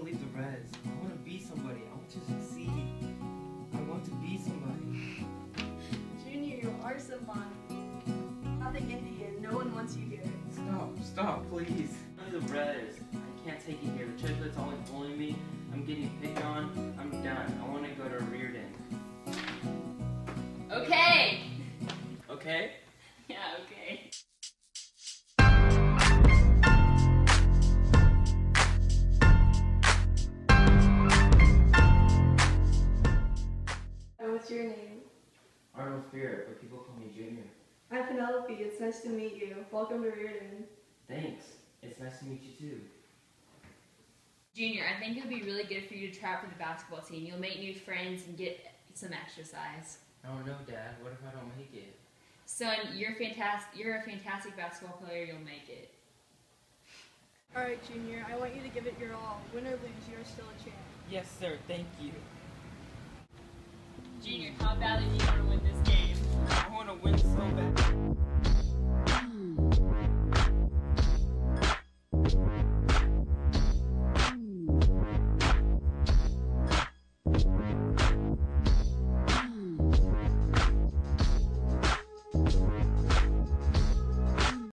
to leave the res. I want to be somebody. I want to succeed. I want to be somebody. Junior, you are somebody. Nothing Indian. No one wants you here. Stop, please. I'm the res. I can't take it here. The triplets always bullying me. I'm getting picked on. I'm done. I want to go to Reardon. Okay. Okay? Yeah, okay. What's your name? Arnold Spirit, but people call me Junior. I'm Penelope. It's nice to meet you. Welcome to Reardon. Thanks. It's nice to meet you too. Junior, I think it would be really good for you to try out for the basketball team. You'll make new friends and get some exercise. I don't know, Dad. What if I don't make it? Son, you're fantastic. You're a fantastic basketball player. You'll make it. All right, Junior. I want you to give it your all. Win or lose, you're still a champ. Yes, sir. Thank you. Junior, how badly do you want to win this game? I want to win so bad.